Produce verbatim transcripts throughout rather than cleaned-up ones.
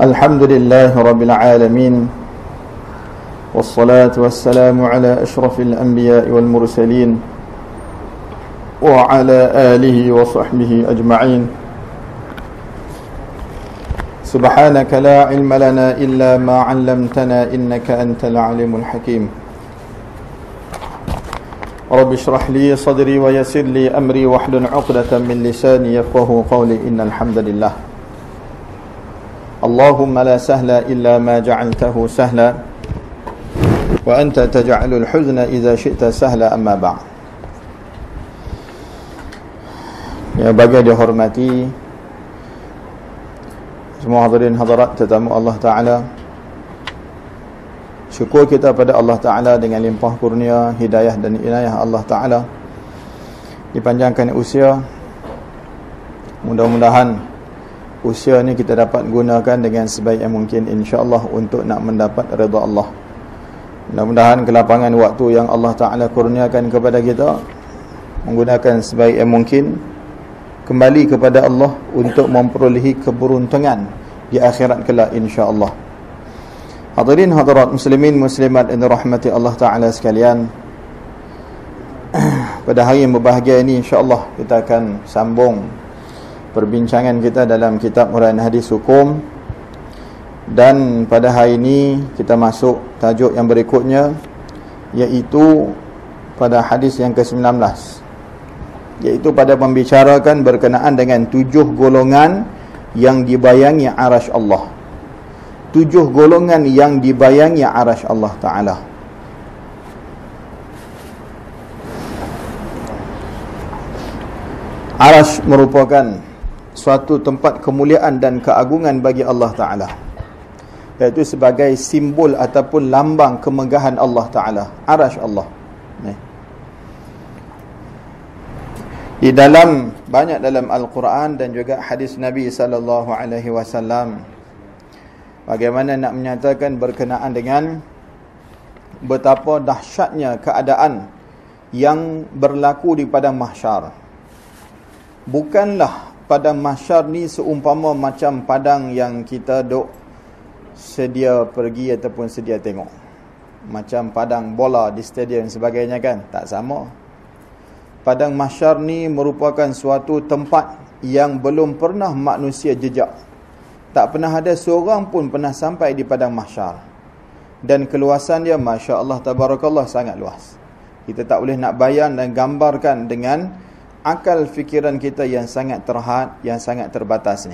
الحمد لله رب العالمين والصلاة والسلام على أشرف الأنبياء والمرسلين وعلى آله وصحبه أجمعين. سبحانك لا علم لنا إلا ما علمتنا إنك أنت العليم الحكيم. رب اشرح لي صدري ويسر لي أمري واحلل عقدة من لساني يفقهوا قولي. إن الحمد لله اللهم لا سهل إلا ما جعلته سهلا وأنت تجعل الحزن إذا شئت سهلا. أما بعد. Ya, bagi dihormati semua hadirin hadirat tetamu Allah Ta'ala, syukur kita pada Allah Ta'ala dengan limpah kurnia, hidayah dan inayah Allah Ta'ala, dipanjangkan usia. Mudah-mudahan usia ni kita dapat gunakan dengan sebaik yang mungkin, insya-Allah, untuk nak mendapat redha Allah. Mudah-mudahan kelapangan waktu yang Allah Ta'ala kurniakan kepada kita menggunakan sebaik yang mungkin, kembali kepada Allah untuk memperolehi keberuntungan di akhirat kelak, insya-Allah. Hadirin hadirat muslimin muslimat yang dirahmati Allah Ta'ala sekalian, pada hari yang berbahagia ini insya-Allah kita akan sambung perbincangan kita dalam kitab Huraian Hadis Hukum. Dan pada hari ini kita masuk tajuk yang berikutnya, iaitu pada hadis yang ke sembilan belas, iaitu pada membicarakan berkenaan dengan tujuh golongan yang dibayangi arasy Allah. Tujuh golongan yang dibayangi arasy Allah Ta'ala. Arasy merupakan suatu tempat kemuliaan dan keagungan bagi Allah Ta'ala, iaitu sebagai simbol ataupun lambang kemegahan Allah Ta'ala, arasy Allah. Nih. Di dalam banyak dalam Al-Quran dan juga hadis Nabi sallallahu alaihi wasallam, bagaimana nak menyatakan berkenaan dengan betapa dahsyatnya keadaan yang berlaku di padang mahsyar. Bukanlah padang mahsyar ni seumpama macam padang yang kita duk sedia pergi ataupun sedia tengok, macam padang bola di stadium sebagainya, kan? Tak sama. Padang mahsyar ni merupakan suatu tempat yang belum pernah manusia jejak. Tak pernah ada seorang pun pernah sampai di padang mahsyar. Dan keluasan dia, Masya Allah, Tabarakallah, sangat luas. Kita tak boleh nak bayang dan gambarkan dengan akal fikiran kita yang sangat terhad, yang sangat terbatas ni.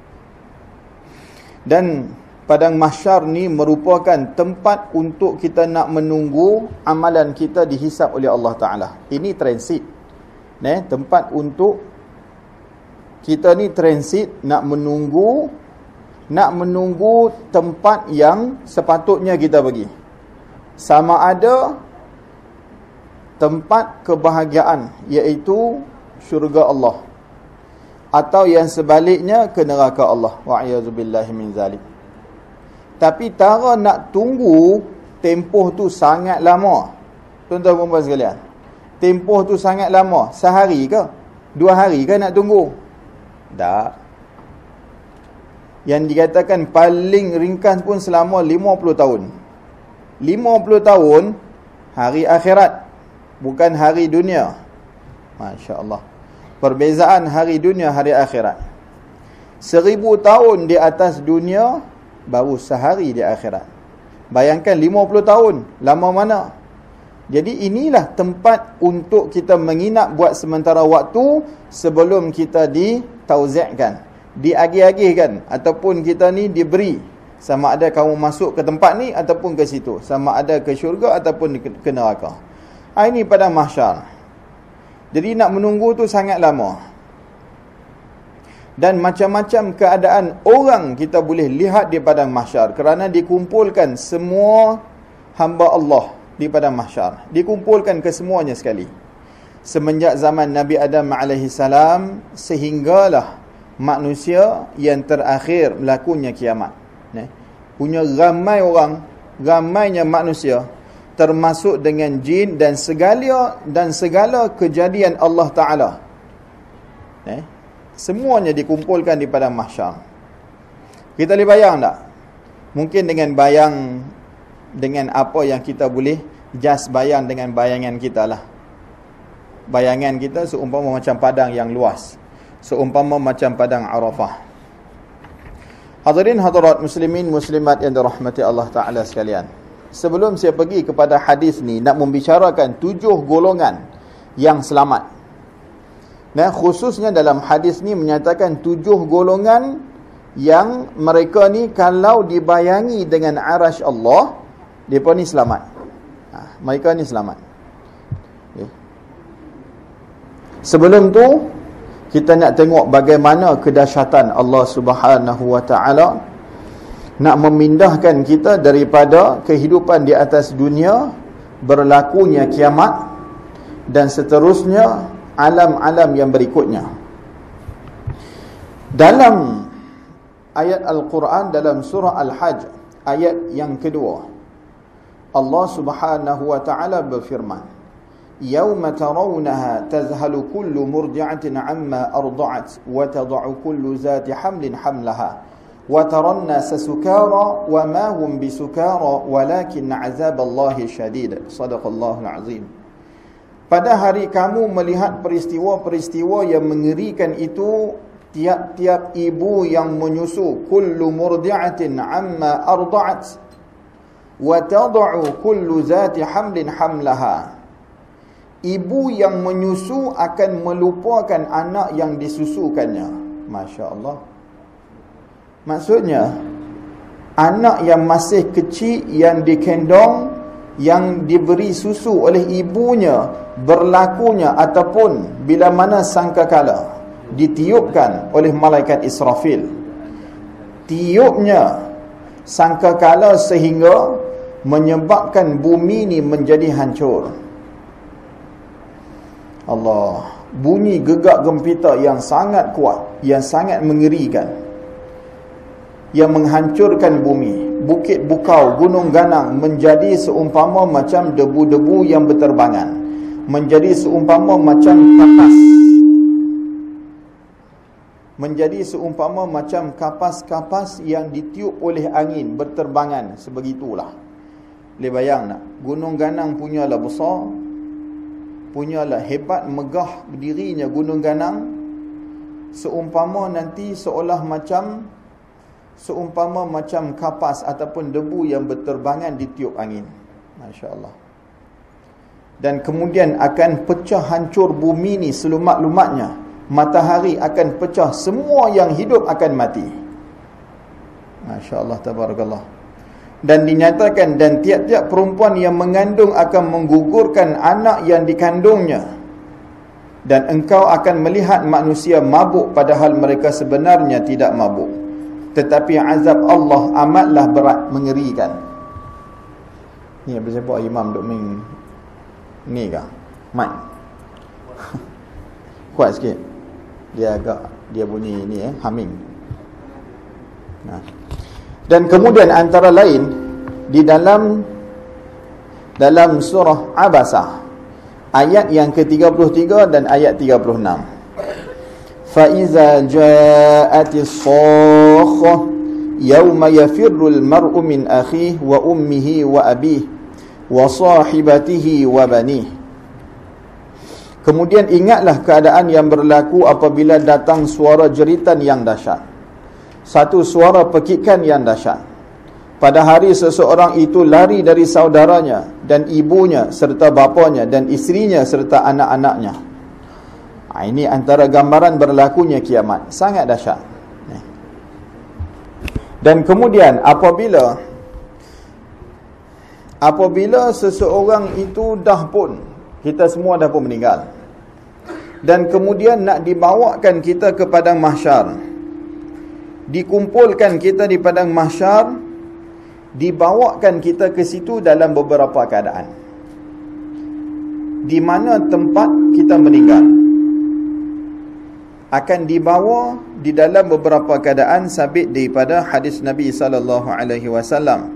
Dan padang mahsyar ni merupakan tempat untuk kita nak menunggu amalan kita dihisap oleh Allah Ta'ala. Ini transit, ne? Tempat untuk kita ni transit, nak menunggu Nak menunggu tempat yang sepatutnya kita pergi. Sama ada tempat kebahagiaan, iaitu syurga Allah, atau yang sebaliknya ke neraka Allah. Wa'iyadzubillahi min zalik. Tapi cara nak tunggu, tempoh tu sangat lama. Tuan-tuan dan puan sekalian, tempoh tu sangat lama. Sehari ke? Dua hari ke nak tunggu? Tak. Yang dikatakan paling ringkas pun selama lima puluh tahun. lima puluh tahun hari akhirat, bukan hari dunia. Masya Allah. Perbezaan hari dunia, hari akhirat. Seribu tahun di atas dunia, baru sehari di akhirat. Bayangkan lima puluh tahun, lama mana? Jadi inilah tempat untuk kita menginap buat sementara waktu sebelum kita ditauzi'kan, diagih-agihkan, ataupun kita ni diberi, sama ada kamu masuk ke tempat ni ataupun ke situ, sama ada ke syurga ataupun ke neraka. Ha, ini pada mahsyar. Jadi nak menunggu tu sangat lama. Dan macam-macam keadaan orang kita boleh lihat di padang mahsyar, kerana dikumpulkan semua hamba Allah di padang mahsyar. Dikumpulkan kesemuanya sekali. Semenjak zaman Nabi Adam alaihi salam sehinggalah manusia yang terakhir melakunya kiamat. Punya ramai orang, ramainya manusia, termasuk dengan jin dan segala dan segala kejadian Allah Ta'ala. Semuanya dikumpulkan di padang mahsyar. Kita boleh bayang tak? Mungkin dengan bayang, dengan apa yang kita boleh just bayang dengan bayangan kita lah. Bayangan kita seumpama macam padang yang luas, seumpama macam padang Arafah. Hadirin hadirat muslimin muslimat yang dirahmati Allah Ta'ala sekalian, sebelum saya pergi kepada hadis ni, nak membicarakan tujuh golongan yang selamat. Nah, khususnya dalam hadis ni menyatakan tujuh golongan yang mereka ni kalau dibayangi dengan arasy Allah, mereka ni selamat. Ha, mereka ni selamat. Okay. Sebelum tu, kita nak tengok bagaimana kedahsyatan Allah Subhanahu wa taala nak memindahkan kita daripada kehidupan di atas dunia, berlakunya kiamat, dan seterusnya alam-alam yang berikutnya. Dalam ayat Al-Quran, dalam surah Al-Hajj ayat yang kedua, Allah Subhanahu wa taala berfirman, "Yauma tarawunaha tazhalu kullu murdi'atin 'amma arda'at wa tad'u kullu zati hamlin hamlaha wa taran nasa sukara wa ma hum bisukara walakin 'azaballahi syadid." Shadaqallahul azim. Pada hari kamu melihat peristiwa-peristiwa yang mengerikan itu, tiap-tiap ibu yang menyusu, kullu murdi'atin 'amma arda'at wa tad'u kullu zati hamlin hamlaha. Ibu yang menyusu akan melupakan anak yang disusukannya. Masya Allah. Maksudnya, anak yang masih kecil yang dikendong, yang diberi susu oleh ibunya, berlakunya ataupun bila mana sangkakala ditiupkan oleh malaikat Israfil. Tiupnya sangkakala sehingga menyebabkan bumi ni menjadi hancur. Allah, bunyi gegak gempita yang sangat kuat, yang sangat mengerikan, yang menghancurkan bumi. Bukit bukau, gunung ganang menjadi seumpama macam debu-debu yang berterbangan, menjadi seumpama macam kapas, menjadi seumpama macam kapas-kapas yang ditiup oleh angin, berterbangan sebegitulah. Boleh bayang tak? Gunung ganang punyalah besar, punyalah hebat, megah berdirinya gunung ganang, seumpama nanti seolah macam seumpama macam kapas ataupun debu yang berterbangan ditiup angin. Masya Allah. Dan kemudian akan pecah hancur bumi ni selumat-lumatnya. Matahari akan pecah, semua yang hidup akan mati. Masya Allah, tabarakallah. Dan dinyatakan, dan tiap-tiap perempuan yang mengandung akan menggugurkan anak yang dikandungnya. Dan engkau akan melihat manusia mabuk padahal mereka sebenarnya tidak mabuk. Tetapi azab Allah amatlah berat, mengerikan. Ni apa sebab imam duk main ni kah? Mic. Kuat sikit. Dia agak, dia bunyi ni eh, humming. Nah. Dan kemudian antara lain di dalam dalam surah Abasah ayat yang ke tiga puluh tiga dan ayat tiga puluh enam. Fa iza ja'atis sakhah yauma yafirrul mar'u min akhihi wa ummihi wa abihi wa sahibatihi wa banihi. Kemudian ingatlah keadaan yang berlaku apabila datang suara jeritan yang dahsyat, satu suara pekikan yang dahsyat. Pada hari seseorang itu lari dari saudaranya dan ibunya serta bapanya dan isterinya serta anak-anaknya. Ha, ini antara gambaran berlakunya kiamat. Sangat dahsyat. Dan kemudian apabila apabila seseorang itu dah pun, kita semua dah pun meninggal, dan kemudian nak dibawakan kita ke padang mahsyar, dikumpulkan kita di padang mahsyar, dibawakan kita ke situ dalam beberapa keadaan. Di mana tempat kita meninggal akan dibawa di dalam beberapa keadaan, sabit daripada hadis Nabi sallallahu alaihi wasallam.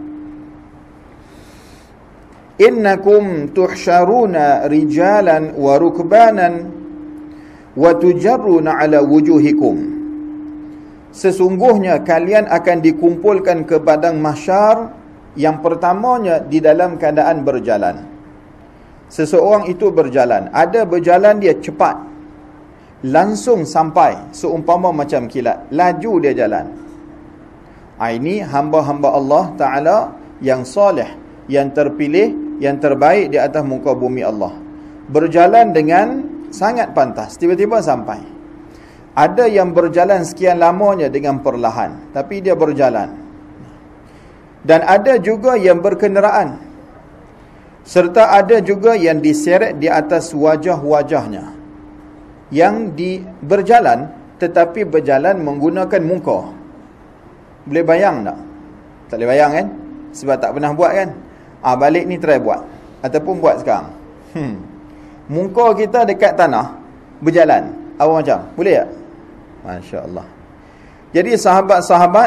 Innakum tuhsyaruna rijalan wa rukbanan wa tujarruna ala wujuhikum sesungguhnya kalian akan dikumpulkan ke padang mahsyar yang pertamanya di dalam keadaan berjalan. Seseorang itu berjalan, ada berjalan dia cepat, langsung sampai, seumpama macam kilat, laju dia jalan. Ha, ini hamba-hamba Allah Ta'ala yang soleh, yang terpilih, yang terbaik di atas muka bumi Allah. Berjalan dengan sangat pantas, tiba-tiba sampai. Ada yang berjalan sekian lamanya dengan perlahan, tapi dia berjalan. Dan ada juga yang berkenderaan, serta ada juga yang diseret di atas wajah-wajahnya, yang di berjalan tetapi berjalan menggunakan muka. Boleh bayang tak? Tak boleh bayang kan? Sebab tak pernah buat kan? Ah, balik ni try buat, ataupun buat sekarang. Hmm. Muka kita dekat tanah, berjalan, apa macam? Boleh tak? Masya Allah. Jadi sahabat-sahabat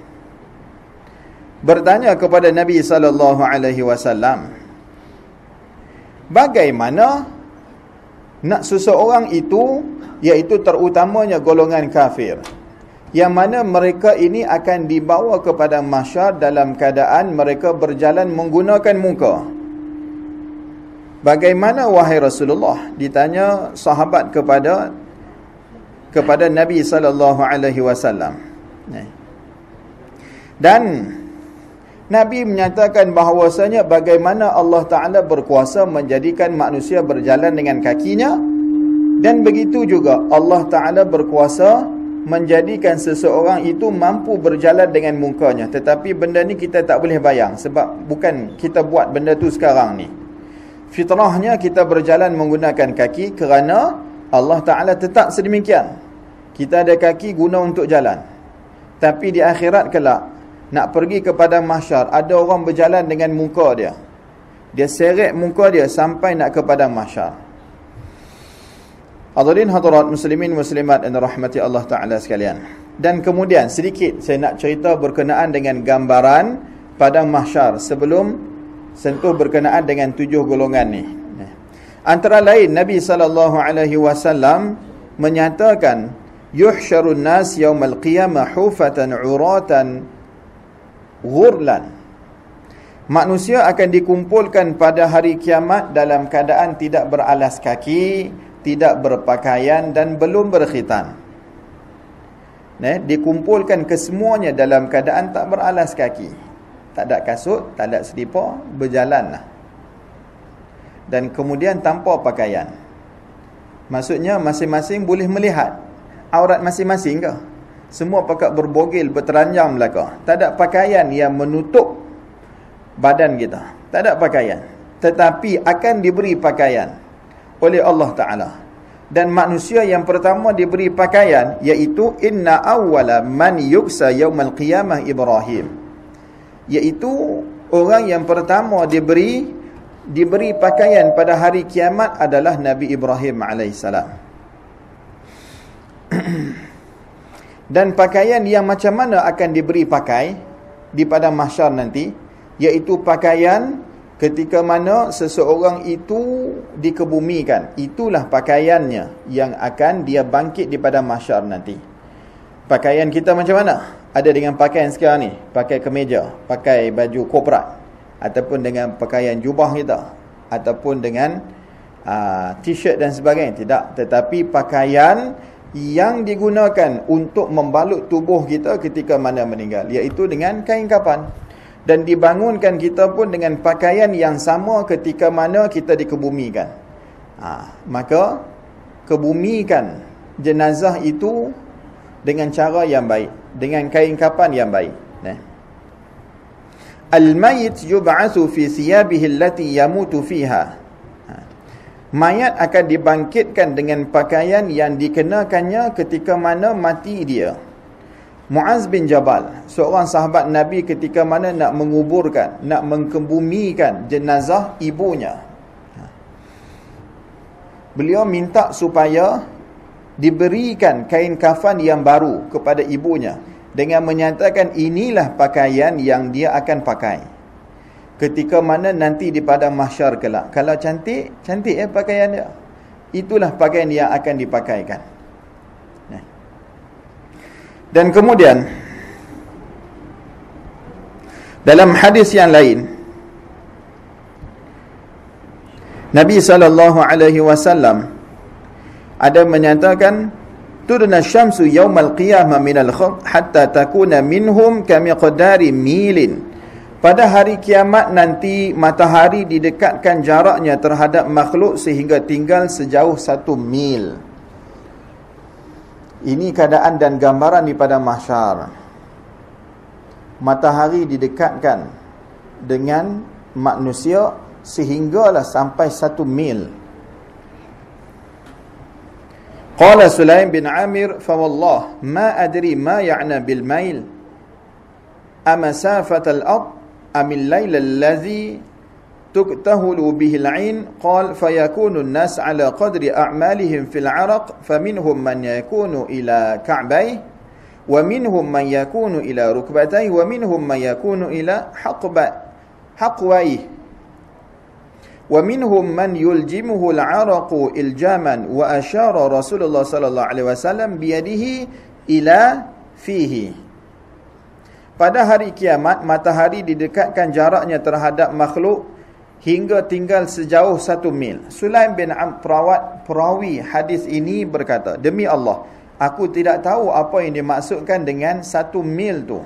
bertanya kepada Nabi sallallahu alaihi wasallam, bagaimana nak seseorang itu, iaitu terutamanya golongan kafir, yang mana mereka ini akan dibawa kepada mahsyar dalam keadaan mereka berjalan menggunakan muka. Bagaimana wahai Rasulullah? Ditanya sahabat kepada kepada Nabi sallallahu alaihi wasallam. Dan Nabi menyatakan bahawasanya bagaimana Allah Ta'ala berkuasa menjadikan manusia berjalan dengan kakinya, dan begitu juga Allah Ta'ala berkuasa menjadikan seseorang itu mampu berjalan dengan mukanya. Tetapi benda ni kita tak boleh bayang, sebab bukan kita buat benda tu sekarang ni. Fitrahnya kita berjalan menggunakan kaki kerana Allah Ta'ala tetap sedemikian. Kita ada kaki guna untuk jalan. Tapi di akhirat kelak, nak pergi kepada mahsyar, ada orang berjalan dengan muka dia. Dia seret muka dia sampai nak ke padang mahsyar. Hadirin hadirat muslimin muslimat dan rahmati Allah Ta'ala sekalian. Dan kemudian sedikit saya nak cerita berkenaan dengan gambaran padang mahsyar sebelum sentuh berkenaan dengan tujuh golongan ni. Antara lain Nabi sallallahu alaihi wasallam menyatakan, yuhsyarun nas yaumal qiyamah hufatan uratan ghurlan. Manusia akan dikumpulkan pada hari kiamat dalam keadaan tidak beralas kaki, tidak berpakaian dan belum berkhitan. Nah, dikumpulkan kesemuanya dalam keadaan tak beralas kaki, tak ada kasut, tak ada selipar, berjalanlah. Dan kemudian tanpa pakaian. Maksudnya masing-masing boleh melihat aurat masing-masing ke? Semua pakat berbogil, berteranjang belaka. Tak ada pakaian yang menutup badan kita. Tak ada pakaian. Tetapi akan diberi pakaian oleh Allah Ta'ala. Dan manusia yang pertama diberi pakaian, iaitu inna awwala man yuksa yawmal qiyamah Ibrahim. Iaitu orang yang pertama diberi diberi pakaian pada hari kiamat adalah Nabi Ibrahim alaihissalam. Dan pakaian yang macam mana akan diberi pakai di padang mahsyar nanti, iaitu pakaian ketika mana seseorang itu dikebumikan. Itulah pakaiannya yang akan dia bangkit di padang mahsyar nanti. Pakaian kita macam mana? Ada dengan pakaian sekarang ni, pakai kemeja, pakai baju korporat, ataupun dengan pakaian jubah kita, ataupun dengan uh, t-shirt dan sebagainya. Tidak, tetapi pakaian yang digunakan untuk membalut tubuh kita ketika mana meninggal, iaitu dengan kain kapan. Dan dibangunkan kita pun dengan pakaian yang sama ketika mana kita dikebumikan. Ha, maka kebumikan jenazah itu dengan cara yang baik, dengan kain kapan yang baik. Nah, al-mayit yub'atsu fi thiyabihi allati yamutu fiha. Mayat akan dibangkitkan dengan pakaian yang dikenakannya ketika mana mati dia. Muaz bin Jabal, seorang sahabat Nabi, ketika mana nak menguburkan, nak mengkebumikan jenazah ibunya, beliau minta supaya diberikan kain kafan yang baru kepada ibunya, dengan menyatakan inilah pakaian yang dia akan pakai ketika mana nanti di padang mahsyar kelak. Kalau cantik, cantik ya pakaian dia, itulah pakaian yang akan dipakaikan. Dan kemudian dalam hadis yang lain, Nabi sallallahu alaihi wasallam ada menyatakan, tudna syamsu yaumal qiyamah minal khalq hatta takuna minhum kamiqdari milin. Pada hari kiamat nanti matahari didekatkan jaraknya terhadap makhluk sehingga tinggal sejauh satu mil. Ini keadaan dan gambaran di pada mahsyar. Matahari didekatkan dengan manusia sehinggalah sampai satu mil. Qala Sulaim bin Amir, fa wallah ma adri ma ya'na bil mail amasafat al-ard am al-layl alladhi tuktahulu bihi al-'ain. Qala fayakunu an-nas 'ala qadri a'malihim fil 'araq faminhum man yakunu ila ka'bayhi wa minhum man yakunu ila rukbatayhi wa minhum man yakunu ila haqba haqwayhi wa minhum man yuljimuhu al-'araqu iljaman wa asyara Rasulullah sallallahu alaihi wasallam biyadihi ila fihi. Pada hari kiamat matahari didekatkan jaraknya terhadap makhluk hingga tinggal sejauh satu mil. Sulaim bin Amr, perawat perawi hadis ini berkata, demi Allah, aku tidak tahu apa yang dimaksudkan dengan satu mil tu.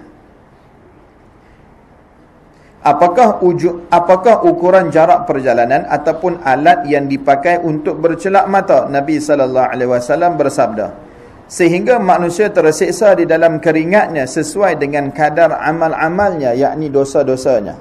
Apakah uju, apakah ukuran jarak perjalanan ataupun alat yang dipakai untuk bercelak mata? Nabi sallallahu alaihi wasallam bersabda, sehingga manusia tersiksa di dalam keringatnya sesuai dengan kadar amal-amalnya, yakni dosa-dosanya.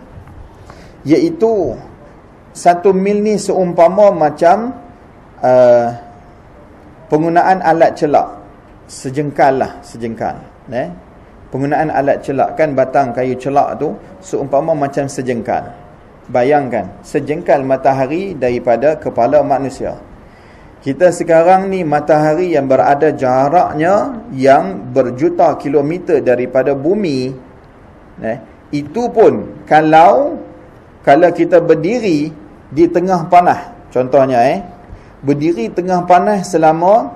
Iaitu satu mil ni seumpama macam uh, penggunaan alat celak. Sejengkal lah, sejengkal. Eh? Penggunaan alat celak, kan batang kayu celak tu seumpama macam sejengkal. Bayangkan, sejengkal matahari daripada kepala manusia. Kita sekarang ni matahari yang berada jaraknya yang berjuta kilometer daripada bumi. Eh? Itu pun kalau kalau kita berdiri di tengah panas, contohnya eh, berdiri tengah panas selama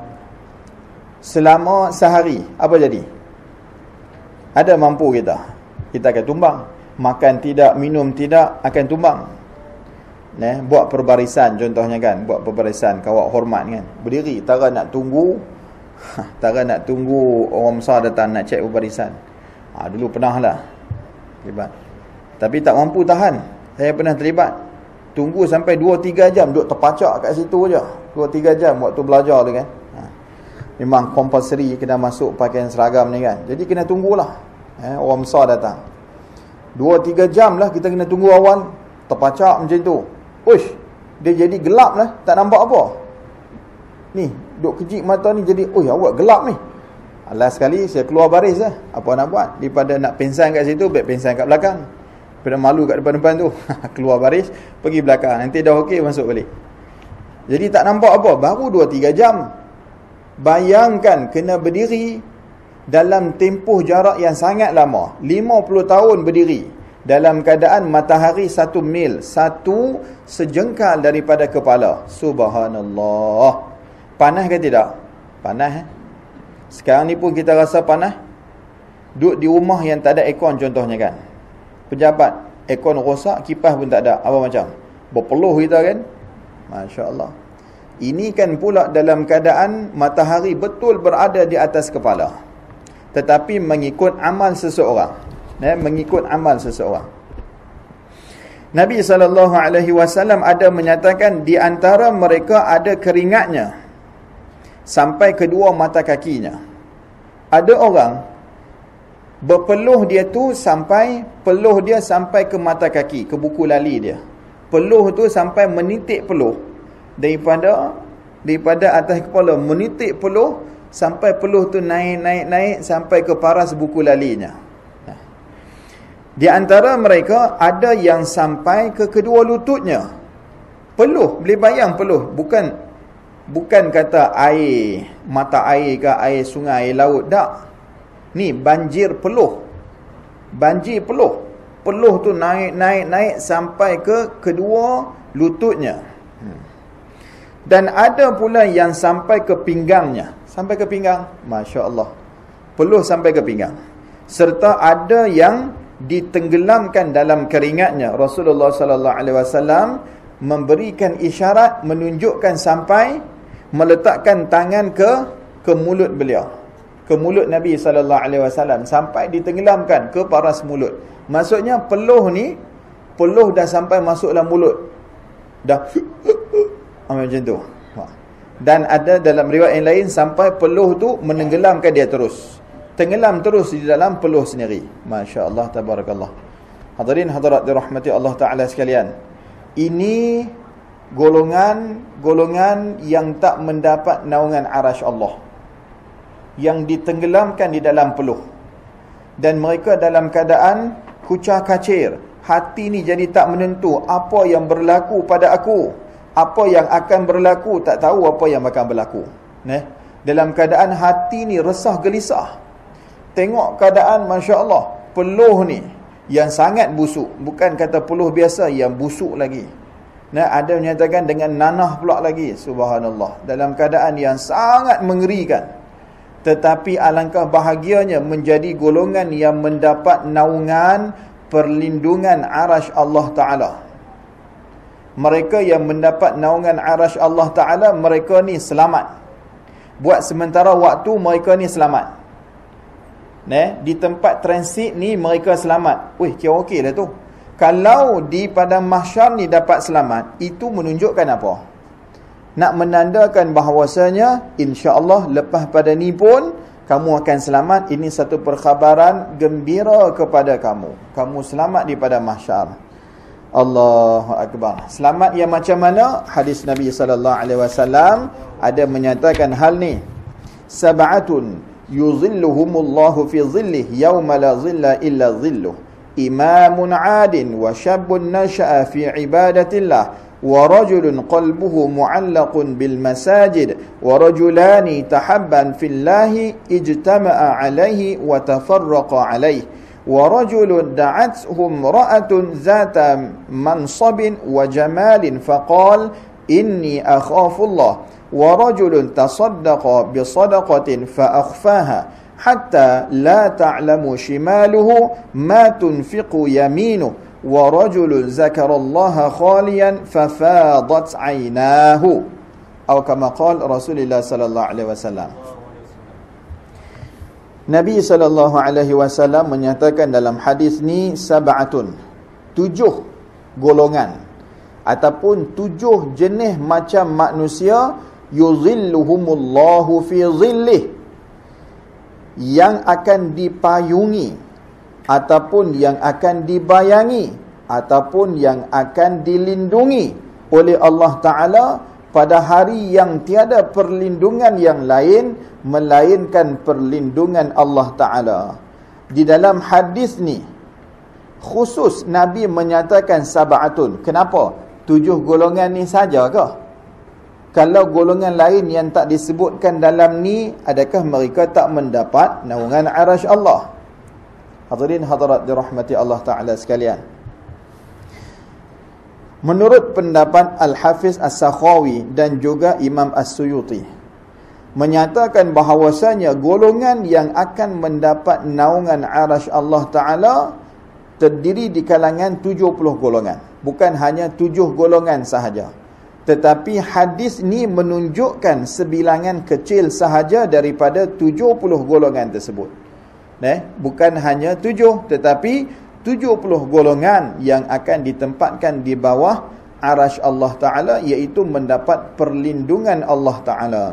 selama sehari, apa jadi? Ada mampu kita? Kita akan tumbang. Makan tidak, minum tidak, akan tumbang. Nah, buat perbarisan contohnya kan, buat perbarisan kawat hormat kan. Berdiri, tara nak tunggu, tara nak tunggu orang besar datang nak cek perbarisan. Ha, dulu pernah lah terlibat. Tapi tak mampu tahan. Saya pernah terlibat. Tunggu sampai dua tiga jam, duduk terpacak kat situ je. dua tiga jam waktu belajar tu kan. Memang compulsory kena masuk pakaian seragam ni kan. Jadi kena tunggulah eh, orang besar datang. dua tiga jam lah kita kena tunggu awal. Terpacak macam tu. Uish, dia jadi gelap lah, tak nampak apa. Ni, duk kejik mata ni jadi, oi awak gelap ni. Last sekali saya keluar baris lah. Apa nak buat? Daripada nak pingsan kat situ, baik pingsan kat belakang. Daripada malu kat depan-depan tu, keluar baris, pergi belakang. Nanti dah okey masuk balik. Jadi tak nampak apa, baru dua tiga jam. Bayangkan kena berdiri dalam tempoh jarak yang sangat lama, lima puluh tahun berdiri dalam keadaan matahari satu mil, satu sejengkal daripada kepala. Subhanallah. Panas ke tidak? Panas eh? Sekarang ni pun kita rasa panas. Duduk di rumah yang tak ada aircon contohnya kan. Pejabat, aircon rosak, kipas pun tak ada. Apa macam? Berpeluh kita kan? Masya Allah. Ini kan pula dalam keadaan matahari betul berada di atas kepala. Tetapi mengikut amal seseorang. Eh, mengikut amal seseorang. Nabi sallallahu alaihi wasallam ada menyatakan di antara mereka ada keringatnya sampai kedua mata kakinya. Ada orang berpeluh dia tu sampai peluh dia sampai ke mata kaki, ke buku lali dia. Peluh tu sampai menitik peluh daripada daripada atas kepala, menitik peluh sampai peluh tu naik-naik-naik sampai ke paras buku lalinya. Di antara mereka ada yang sampai ke kedua lututnya. Peluh, boleh bayang peluh, bukan bukan kata air, mata air ke air sungai, air laut, tak. Ni banjir peluh. Banjir peluh. Peluh tu naik-naik-naik sampai ke kedua lututnya. Dan ada pula yang sampai ke pinggangnya. Sampai ke pinggang. Masya Allah. peluh sampai ke pinggang. Serta ada yang ditenggelamkan dalam keringatnya. Rasulullah sallallahu alaihi wasallam memberikan isyarat, menunjukkan sampai meletakkan tangan ke ke mulut beliau, ke mulut Nabi sallallahu alaihi wasallam, sampai ditenggelamkan ke paras mulut. Maksudnya peluh ni, peluh dah sampai masuk dalam mulut, dah macam tu. Dan ada dalam riwayat yang lain sampai peluh tu menenggelamkan dia terus, tenggelam terus di dalam peluh sendiri. Masya Allah, tabarakallah. Hadirin hadirat dirahmati Allah Ta'ala sekalian, ini golongan-golongan yang tak mendapat naungan arasy Allah, yang ditenggelamkan di dalam peluh. Dan mereka dalam keadaan kucar kacir, hati ni jadi tak menentu, apa yang berlaku pada aku, apa yang akan berlaku, tak tahu apa yang akan berlaku. Nah, dalam keadaan hati ni resah gelisah. Tengok keadaan, Masya Allah, peluh ni yang sangat busuk, bukan kata peluh biasa, yang busuk lagi. Nah, ada menyatakan dengan nanah pula lagi. Subhanallah, dalam keadaan yang sangat mengerikan. Tetapi alangkah bahagianya menjadi golongan yang mendapat naungan perlindungan arasy Allah Ta'ala. Mereka yang mendapat naungan arasy Allah Ta'ala, mereka ni selamat. Buat sementara waktu mereka ni selamat. Nah, di tempat transit ni mereka selamat. Weh, kira okey lah tu. Kalau di padang mahsyar ni dapat selamat, itu menunjukkan apa? Nak menandakan bahawasanya insya-Allah lepas pada ni pun kamu akan selamat. Ini satu perkhabaran gembira kepada kamu. Kamu selamat di padang mahsyar. Allahu akbar. Selamat yang macam mana? Hadis Nabi sallallahu alaihi wasallam ada menyatakan hal ni. Sab'atun yuzilluhumullahu fi dhillihi yawma la dhilla illa dhilluh. Imamun 'adin wa syabun nasha'a fi ibadatillah wa rajulun qalbuhu mu'allaqun bil masajid wa rajulani tahabban fillahi ijtama'a 'alaihi wa tafarraqa 'alaihi ورجل دعته امرأة ذات منصب وجمال فقال إني أخاف الله ورجل تصدق بصدقة فأخفاها حتى لا تعلم شماله ما تنفق يمينه ورجل ذكر الله خاليا ففاضت عيناه أو كما قال رسول الله صلى الله عليه وسلم. Nabi sallallahu alaihi wasallam menyatakan dalam hadis ni sab'atun, tujuh golongan ataupun tujuh jenis macam manusia, yuzilluhumullahu fi dhillih, yang akan dipayungi ataupun yang akan dibayangi ataupun yang akan dilindungi oleh Allah Ta'ala pada hari yang tiada perlindungan yang lain melainkan perlindungan Allah Ta'ala. Di dalam hadis ni khusus Nabi menyatakan sab'atun. Kenapa? Tujuh golongan ni saja ke? Kalau golongan lain yang tak disebutkan dalam ni, adakah mereka tak mendapat naungan arasy Allah? Hadirin hadirat dirahmati Allah Ta'ala sekalian, menurut pendapat Al-Hafiz As-Sakhawi dan juga Imam As-Suyuti, menyatakan bahawasanya golongan yang akan mendapat naungan arasy Allah Ta'ala terdiri di kalangan tujuh puluh golongan. Bukan hanya tujuh golongan sahaja, tetapi hadis ni menunjukkan sebilangan kecil sahaja daripada tujuh puluh golongan tersebut. Eh, bukan hanya tujuh, tetapi tujuh puluh golongan yang akan ditempatkan di bawah arasy Allah Ta'ala, iaitu mendapat perlindungan Allah Ta'ala.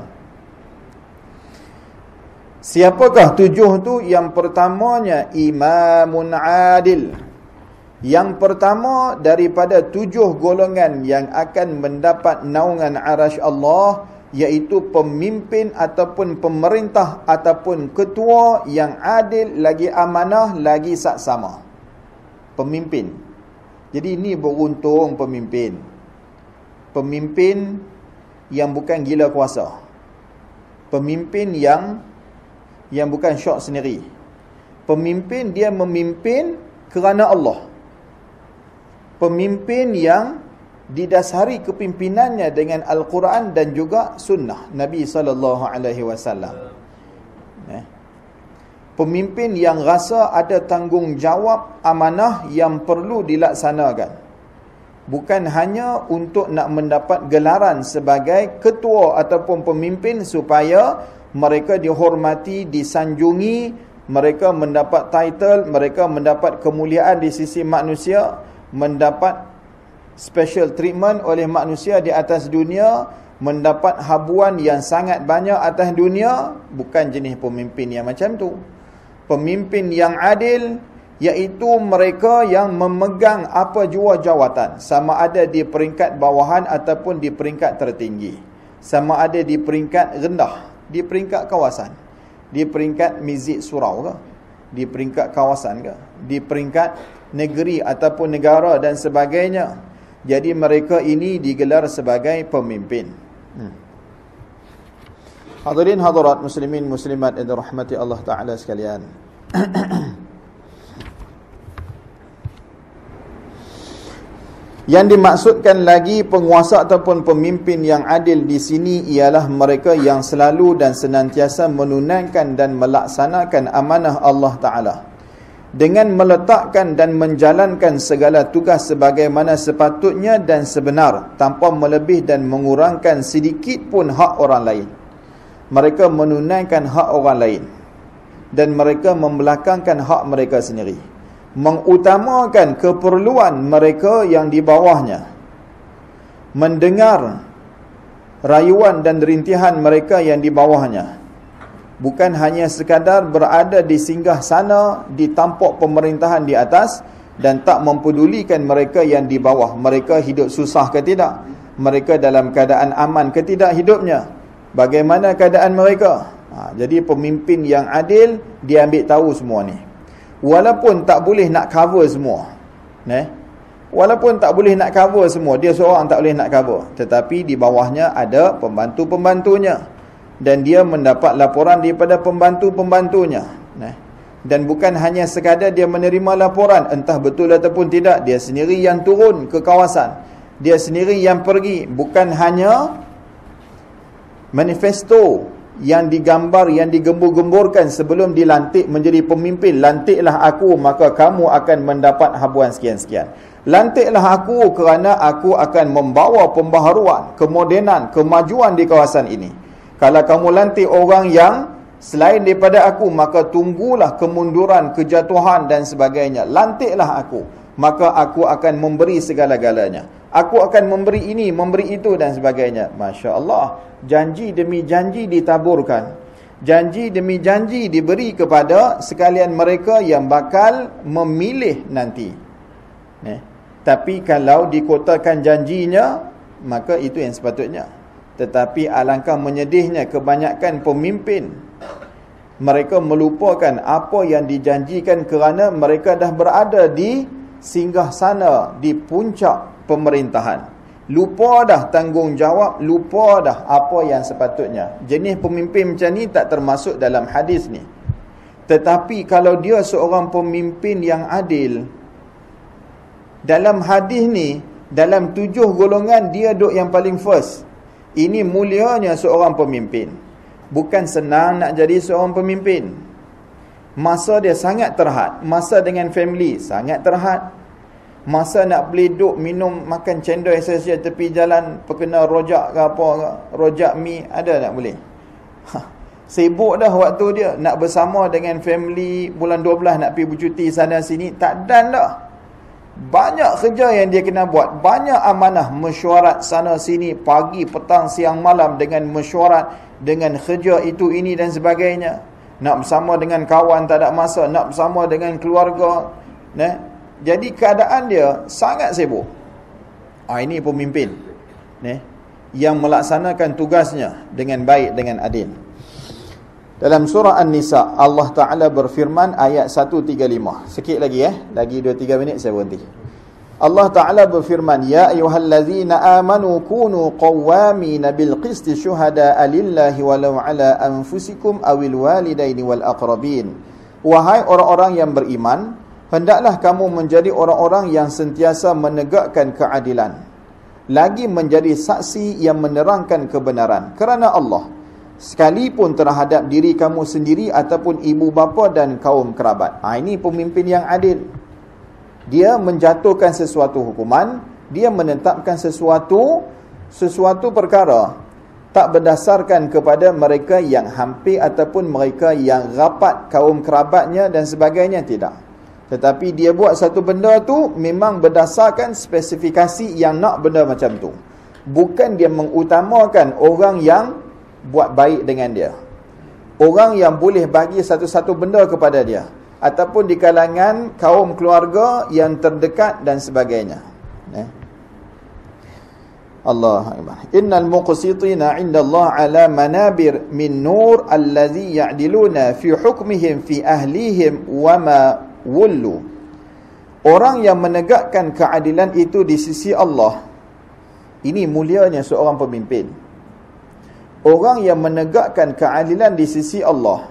Siapakah tujuh tu? Yang pertamanya imamun adil. Yang pertama daripada tujuh golongan yang akan mendapat naungan arasy Allah, iaitu pemimpin ataupun pemerintah ataupun ketua yang adil, lagi amanah, lagi saksama. Pemimpin. Jadi ini beruntung pemimpin. Pemimpin yang bukan gila kuasa. Pemimpin yang yang bukan syok sendiri. Pemimpin dia memimpin kerana Allah. Pemimpin yang didasari kepimpinannya dengan Al-Quran dan juga sunnah Nabi sallallahu alaihi wasallam. Pemimpin yang rasa ada tanggungjawab amanah yang perlu dilaksanakan. Bukan hanya untuk nak mendapat gelaran sebagai ketua ataupun pemimpin supaya mereka dihormati, disanjungi, mereka mendapat title, mereka mendapat kemuliaan di sisi manusia, mendapat special treatment oleh manusia di atas dunia, mendapat habuan yang sangat banyak atas dunia. Bukan jenis pemimpin yang macam tu. Pemimpin yang adil iaitu mereka yang memegang apa jua jawatan, sama ada di peringkat bawahan ataupun di peringkat tertinggi, sama ada di peringkat rendah, di peringkat kawasan, di peringkat mizik surau ke, di peringkat kawasan ke, di peringkat negeri ataupun negara dan sebagainya. Jadi mereka ini digelar sebagai pemimpin. hmm. Hadirin hadirat muslimin muslimat yang dirahmati Allah Ta'ala sekalian. Yang dimaksudkan lagi penguasa ataupun pemimpin yang adil di sini ialah mereka yang selalu dan senantiasa menunaikan dan melaksanakan amanah Allah Ta'ala dengan meletakkan dan menjalankan segala tugas sebagaimana sepatutnya dan sebenar, tanpa melebih dan mengurangkan sedikit pun hak orang lain. Mereka menunaikan hak orang lain dan mereka membelakangkan hak mereka sendiri, mengutamakan keperluan mereka yang di bawahnya, mendengar rayuan dan rintihan mereka yang di bawahnya, bukan hanya sekadar berada di singgah sana di tampuk pemerintahan di atas dan tak mempedulikan mereka yang di bawah, mereka hidup susah ke tidak, mereka dalam keadaan aman ke tidak hidupnya, bagaimana keadaan mereka. Ha, jadi pemimpin yang adil dia ambil tahu semua ni. Walaupun tak boleh nak cover semua, ne? Walaupun tak boleh nak cover semua, dia seorang tak boleh nak cover, tetapi di bawahnya ada pembantu-pembantunya dan dia mendapat laporan daripada pembantu-pembantunya, ne? Dan bukan hanya sekadar dia menerima laporan, entah betul ataupun tidak, dia sendiri yang turun ke kawasan, dia sendiri yang pergi. Bukan hanya manifesto yang digambar, yang digembur-gemburkan sebelum dilantik menjadi pemimpin, lantiklah aku maka kamu akan mendapat habuan sekian-sekian, lantiklah aku kerana aku akan membawa pembaharuan, kemodenan, kemajuan di kawasan ini. Kalau kamu lantik orang yang selain daripada aku, maka tunggulah kemunduran, kejatuhan dan sebagainya. Lantiklah aku, maka aku akan memberi segala-galanya, aku akan memberi ini, memberi itu dan sebagainya. Masya Allah, janji demi janji ditaburkan, janji demi janji diberi kepada sekalian mereka yang bakal memilih nanti. Eh? Tapi kalau dikotakan janjinya, maka itu yang sepatutnya. Tetapi alangkah menyedihnya kebanyakan pemimpin, mereka melupakan apa yang dijanjikan kerana mereka dah berada di singgah sana, di puncak pemerintahan. Lupa dah tanggungjawab, lupa dah apa yang sepatutnya. Jenis pemimpin macam ni tak termasuk dalam hadis ni. Tetapi kalau dia seorang pemimpin yang adil, dalam hadis ni, dalam tujuh golongan dia duduk yang paling first. Ini mulianya seorang pemimpin. Bukan senang nak jadi seorang pemimpin. Masa dia sangat terhad, masa dengan family sangat terhad. Masa nak beli duk minum makan cendol esensial tepi jalan, perkena rojak ke apa ke, rojak mi, ada tak boleh? Ha, sibuk dah waktu dia nak bersama dengan family, bulan dua belas nak pergi bercuti sana sini, tak dan dah. Banyak kerja yang dia kena buat, banyak amanah, mesyuarat sana sini, pagi, petang, siang, malam, dengan mesyuarat, dengan kerja itu, ini dan sebagainya. Nak bersama dengan kawan tak ada masa, nak bersama dengan keluarga, nah. Jadi keadaan dia sangat sibuk. Ah, ini pemimpin, nah, yang melaksanakan tugasnya dengan baik, dengan adil. Dalam surah An-Nisa, Allah Ta'ala berfirman ayat seratus tiga puluh lima. Sikit lagi eh, lagi dua tiga minit saya berhenti. Allah Ta'ala berfirman, Ya ayuhallazina amanu kunu qawwamina bil qisti syuhada'a lillahi walau ala anfusikum awil walidaini wal aqrabin. Wahai orang-orang yang beriman, hendaklah kamu menjadi orang-orang yang sentiasa menegakkan keadilan, lagi menjadi saksi yang menerangkan kebenaran kerana Allah, sekalipun terhadap diri kamu sendiri ataupun ibu bapa dan kaum kerabat. Ha, ini pemimpin yang adil. Dia menjatuhkan sesuatu hukuman, dia menetapkan sesuatu sesuatu perkara tak berdasarkan kepada mereka yang hampir ataupun mereka yang rapat, kaum kerabatnya dan sebagainya, tidak. Tetapi dia buat satu benda tu memang berdasarkan spesifikasi yang nak benda macam tu. Bukan dia mengutamakan orang yang buat baik dengan dia, orang yang boleh bagi satu-satu benda kepada dia, ataupun di kalangan kaum keluarga yang terdekat dan sebagainya. eh? Allah Akbar. Innal muqsitina 'inda Allah 'ala manabir min nur allazi ya'diluna fi hukmihim fi ahlihim wa ma wullu. Orang yang menegakkan keadilan itu di sisi Allah, ini mulianya seorang pemimpin. Orang yang menegakkan keadilan di sisi Allah,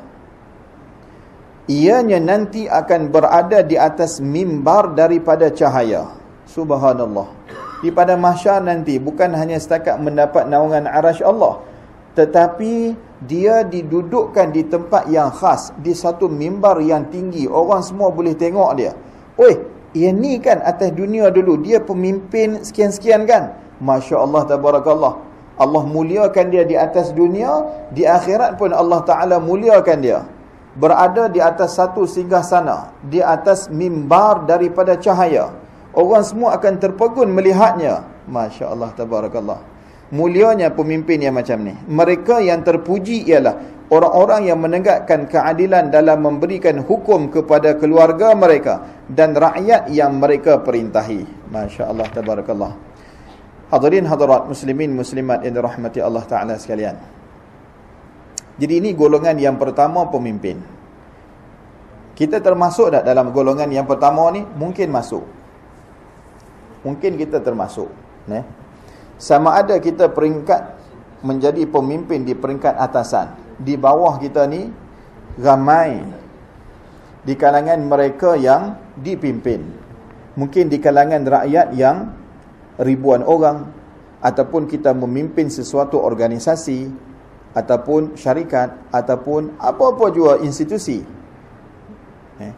ianya nanti akan berada di atas mimbar daripada cahaya. Subhanallah. Di pada mahsyar nanti bukan hanya setakat mendapat naungan arasy Allah, tetapi dia didudukkan di tempat yang khas, di satu mimbar yang tinggi. Orang semua boleh tengok dia. Oi, ia ni kan atas dunia dulu dia pemimpin sekian-sekian kan? Masya Allah, tabarakallah. Allah muliakan dia di atas dunia, di akhirat pun Allah Ta'ala muliakan dia. Berada di atas satu singgahsana, di atas mimbar daripada cahaya. Orang semua akan terpegun melihatnya. Masya Allah, tabarakallah. Mulianya pemimpin yang macam ni. Mereka yang terpuji ialah orang-orang yang menegakkan keadilan dalam memberikan hukum kepada keluarga mereka dan rakyat yang mereka perintahi. Masya Allah, tabarakallah. Hadirin hadirat muslimin muslimat yang dirahmati Allah Ta'ala sekalian. Jadi ini golongan yang pertama, pemimpin. Kita termasuk tak dalam golongan yang pertama ni? Mungkin masuk. Mungkin kita termasuk. Ne? Sama ada kita peringkat menjadi pemimpin di peringkat atasan. Di bawah kita ni ramai di kalangan mereka yang dipimpin. Mungkin di kalangan rakyat yang ribuan orang, ataupun kita memimpin sesuatu organisasi ataupun syarikat ataupun apa-apa juga institusi. Eh?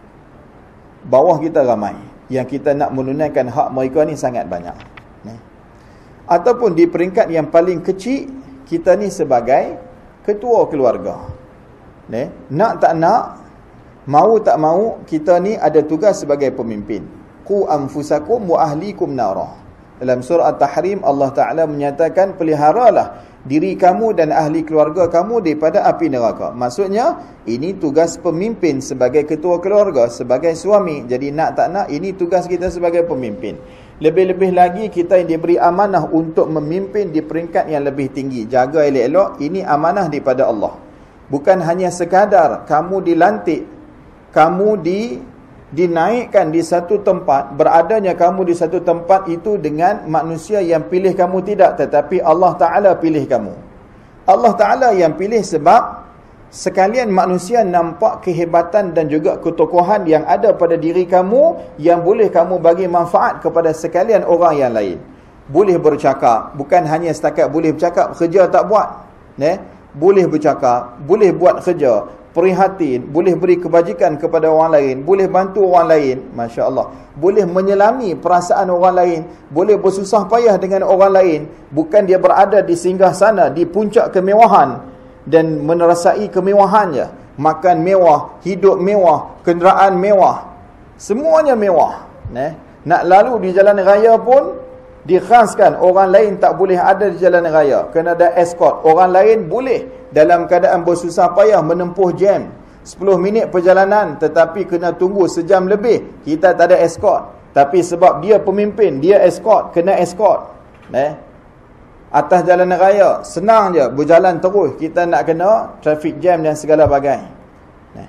Bawah kita ramai yang kita nak menunaikan hak mereka ni sangat banyak. Eh? Ataupun di peringkat yang paling kecil, kita ni sebagai ketua keluarga. Eh? Nak tak nak, mau tak mau, kita ni ada tugas sebagai pemimpin. Qu anfusakum wa ahlikum nara. Dalam surah At-Tahrim Allah Ta'ala menyatakan, peliharalah diri kamu dan ahli keluarga kamu daripada api neraka. Maksudnya, ini tugas pemimpin sebagai ketua keluarga, sebagai suami. Jadi nak tak nak, ini tugas kita sebagai pemimpin. Lebih-lebih lagi kita yang diberi amanah untuk memimpin di peringkat yang lebih tinggi. Jaga elok-elok, ini amanah daripada Allah. Bukan hanya sekadar kamu dilantik, kamu di dinaikkan di satu tempat, beradanya kamu di satu tempat itu dengan manusia yang pilih kamu, tidak, tetapi Allah Ta'ala pilih kamu. Allah Ta'ala yang pilih sebab sekalian manusia nampak kehebatan dan juga ketokohan yang ada pada diri kamu yang boleh kamu bagi manfaat kepada sekalian orang yang lain. Boleh bercakap, bukan hanya setakat boleh bercakap, kerja tak buat. Ne? Boleh bercakap, boleh buat kerja, prihatin, boleh beri kebajikan kepada orang lain, boleh bantu orang lain, Masya Allah, boleh menyelami perasaan orang lain, boleh bersusah payah dengan orang lain. Bukan dia berada di singgah sana, di puncak kemewahan dan menerasai kemewahannya, makan mewah, hidup mewah, kenderaan mewah, semuanya mewah. Nah, nak lalu di jalan raya pun dikhaskan orang lain tak boleh ada di jalan raya, kena ada escort. Orang lain boleh dalam keadaan bersusah payah menempuh jam sepuluh minit perjalanan, tetapi kena tunggu sejam lebih, kita tak ada escort. Tapi sebab dia pemimpin, dia escort, kena escort. Eh? Atas jalan raya senang je, berjalan terus, kita nak kena traffic jam dan segala bagai. Eh?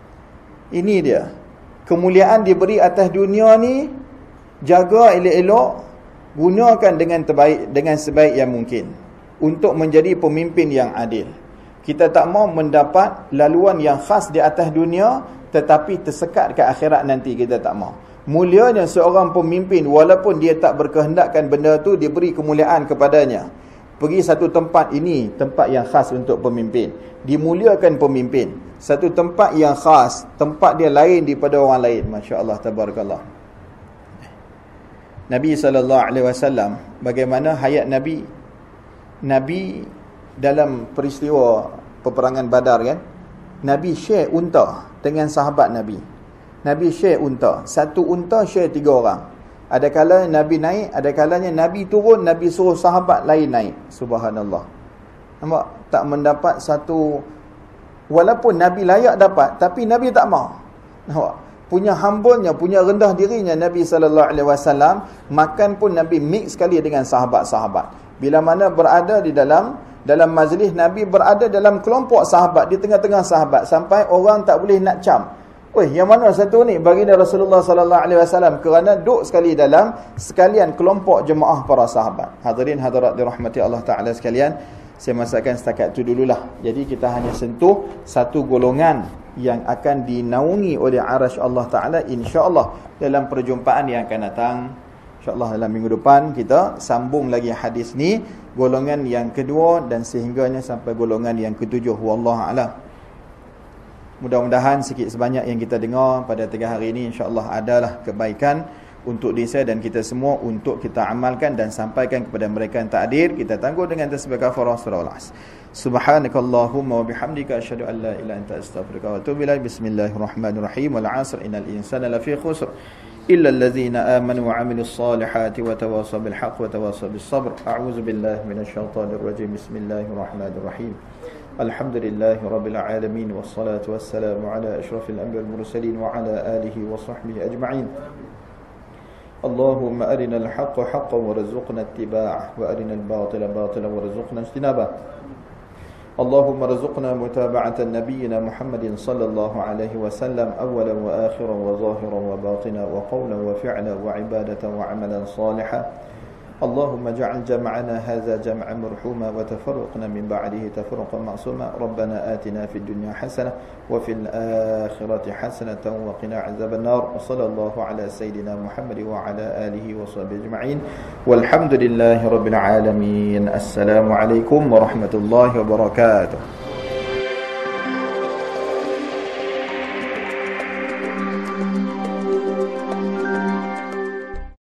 Ini dia kemuliaan diberi atas dunia ni. Jaga elok-elok, gunakan dengan terbaik, dengan sebaik yang mungkin untuk menjadi pemimpin yang adil. Kita tak mau mendapat laluan yang khas di atas dunia tetapi tersekat ke akhirat nanti, kita tak mau. Mulianya seorang pemimpin, walaupun dia tak berkehendakkan benda tu diberi kemuliaan kepadanya, Pergi satu tempat, ini tempat yang khas untuk pemimpin, dimuliakan pemimpin. Satu tempat yang khas, tempat dia lain daripada orang lain. Masya Allah, tabarakallah. Nabi sallallahu alaihi wasallam, bagaimana hayat Nabi? Nabi dalam peristiwa peperangan Badar kan, Nabi share unta dengan sahabat Nabi. Nabi share unta. Satu unta share tiga orang. Ada kalanya Nabi naik, ada kalanya Nabi turun, Nabi suruh sahabat lain naik. Subhanallah. Nampak? Tak mendapat satu, walaupun Nabi layak dapat, tapi Nabi tak mau. Nampak? Punya humble-nya, punya rendah dirinya Nabi sallallahu alaihi wasallam, makan pun Nabi mix sekali dengan sahabat-sahabat. Bila mana berada di dalam dalam majlis, Nabi berada dalam kelompok sahabat, di tengah-tengah sahabat, sampai orang tak boleh nak cam. Weh, yang mana satu ni? Baginda Rasulullah sallallahu alaihi wasallam, kerana duduk sekali dalam sekalian kelompok jemaah para sahabat. Hadirin hadirat dirahmati Allah Taala sekalian, saya masakan setakat tu dululah. Jadi kita hanya sentuh satu golongan yang akan dinaungi oleh arasy Allah Taala insya-Allah dalam perjumpaan yang akan datang. InsyaAllah dalam minggu depan kita sambung lagi hadis ni, golongan yang kedua dan sehingganya sampai golongan yang ketujuh. Wallahu a'lam. Mudah-mudahan sikit sebanyak yang kita dengar pada tiga hari ini insya-Allah adalah kebaikan untuk diri saya dan kita semua, untuk kita amalkan dan sampaikan kepada mereka yang tak hadir. Kita tangguh dengan tasbih kafarah surah Al-As. Subhanakallahumma wa bihamdika asyhadu an la ilaha illa anta astaghfiruka wa atubu ilaik. Bismillahirrahmanirrahim. Wal 'asr innal insana lafi khusr illa allazina amanu wa 'amilus solihati wa tawassaw bil haqq wa tawassaw bis sabr. A'udzu billahi minasy syaithanir rajim. Bismillahirrahmanirrahim. Alhamdulillahi rabbil alamin wassalatu wassalamu ala asyrafil anbiya'i wal mursalin wa ala alihi wa sahbihi ajma'in. Allahumma arinal haqqa haqqan warzuqna ittiba'ah wa arinal batila batilan warzuqna ijtinabah. اللهم ارزقنا متابعة نبينا محمد صلى الله عليه وسلم أولا وآخرا وظاهرا وباطنا وقولا وفعلا وعبادة وعملا صالحا. اللهم اجعل جمعنا هذا جمعا مرحوما وتفرقنا من بعده تفرقا معصوما. ربنا آتنا في الدنيا حسنة وفي الآخرة حسنة وقنا عذاب النار. وصلى الله على سيدنا محمد وعلى آله وصحبه أجمعين والحمد لله رب العالمين. السلام عليكم ورحمة الله وبركاته.